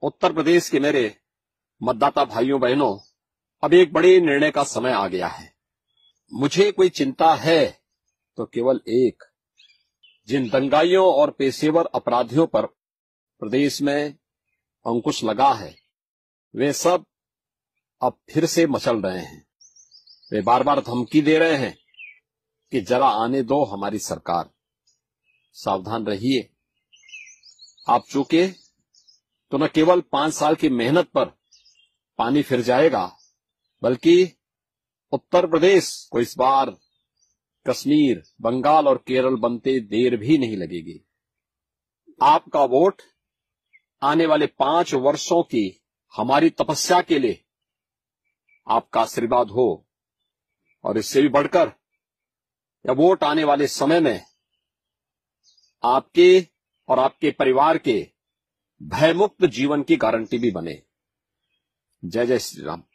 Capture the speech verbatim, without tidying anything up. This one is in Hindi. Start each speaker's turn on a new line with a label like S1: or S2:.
S1: उत्तर प्रदेश के मेरे मतदाता भाइयों बहनों, अब एक बड़े निर्णय का समय आ गया है। मुझे कोई चिंता है तो केवल एक, जिन दंगाइयों और पेशेवर अपराधियों पर प्रदेश में अंकुश लगा है, वे सब अब फिर से मचल रहे हैं। वे बार बार धमकी दे रहे हैं कि जरा आने दो हमारी सरकार, सावधान रहिए। आप चूके तो न केवल पांच साल की मेहनत पर पानी फिर जाएगा, बल्कि उत्तर प्रदेश को इस बार कश्मीर, बंगाल और केरल बनते देर भी नहीं लगेगी। आपका वोट आने वाले पांच वर्षों की हमारी तपस्या के लिए आपका आशीर्वाद हो, और इससे भी बढ़कर यह वोट आने वाले समय में आपके और आपके परिवार के भयमुक्त जीवन की गारंटी भी बने। जय जय श्री राम।